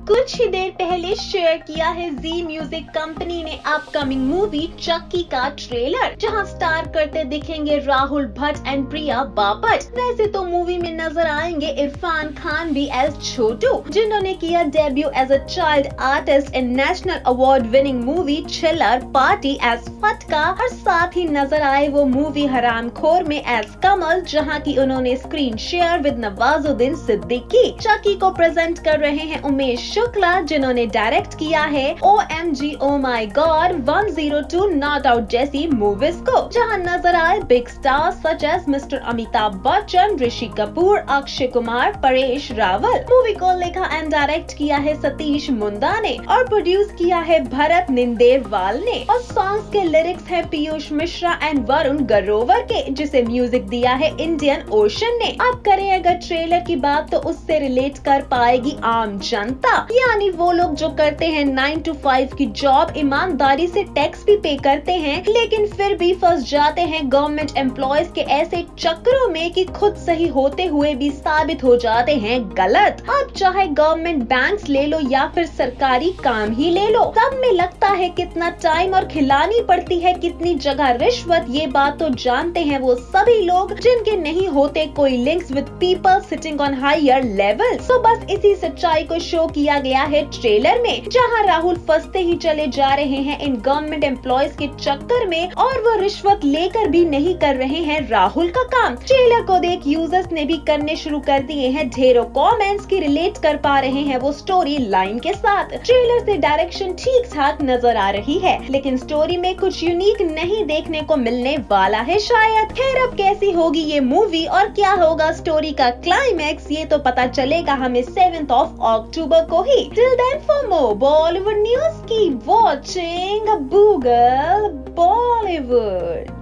कुछ ही देर पहले शेयर किया है जी म्यूजिक कंपनी ने अपकमिंग मूवी चक्की का ट्रेलर, जहां स्टार करते दिखेंगे राहुल भट्ट एंड प्रिया बापट। वैसे तो मूवी में नजर आएंगे इरफान खान भी एज छोटू, जिन्होंने किया debut as a child artist in national award winning movie Chillar party as Fatka, और साथ ही नजर आए वो मूवी हरामखोर में एज कमल, जहां की उन्होंने screen share with Nawazuddin Siddiqui. Chakki को प्रेजेंट कर रहे हैं उमेश शुक्ला, जिन्होंने डायरेक्ट किया है OMG Oh My God 102 not out जैसी मूवीज को, जहां नजर आए big stars such as mister Amitabh Bachchan, Rishi Kapoor, Akshay Kumar, Paresh Rawal. Movie को लिखा एंड डायरेक्ट किया है सतीश मुंडा ने और प्रोड्यूस किया है भरत निंदेरवाल ने, और सॉन्ग्स के लिरिक्स है पीयूष मिश्रा एंड वरुण ग्रोवर के, जिसे म्यूजिक दिया है इंडियन ओशन ने। अब करें अगर ट्रेलर की बात तो उससे रिलेट कर पाएगी आम जनता, यानी वो लोग जो करते हैं 9 to 5 की जॉब, ईमानदारी से टैक्स भी पे करते हैं, लेकिन फिर भी फंस जाते हैं गवर्नमेंट एम्प्लॉयज के ऐसे चक्करों में कि खुद सही होते हुए भी साबित हो जाते हैं गलत। अब चाहे गवर्नमेंट बैंक्स ले लो या फिर सरकारी काम ही ले लो, सब में लगता है कितना टाइम और खिलानी पड़ती है कितनी जगह रिश्वत। ये बात तो जानते हैं वो सभी लोग जिनके नहीं होते कोई links with people sitting on higher level. So बस इसी सच्चाई को शो किया गया है ट्रेलर में, जहां राहुल फंसते ही चले जा रहे हैं इन गवर्नमेंट एम्प्लॉयज के चक्कर में, और वो रिश्वत लेकर भी नहीं कर रहे हैं राहुल का काम। ट्रेलर को देख यूजर्स ने भी करने शुरू कर दिए हैं ढेरों कमेंट्स की रिलेट कर पा रहे हैं वो स्टोरी लाइन के साथ। ट्रेलर से डायरेक्शन ठीक ठाक नजर आ रही है, लेकिन स्टोरी में कुछ यूनिक नहीं देखने को मिलने वाला है शायद। खैर अब कैसी होगी ये मूवी और क्या होगा स्टोरी का क्लाइमैक्स, ये तो पता चलेगा हमें 7 अक्टूबर को ही। Till then, for more Bollywood news, keep watching Google Bollywood.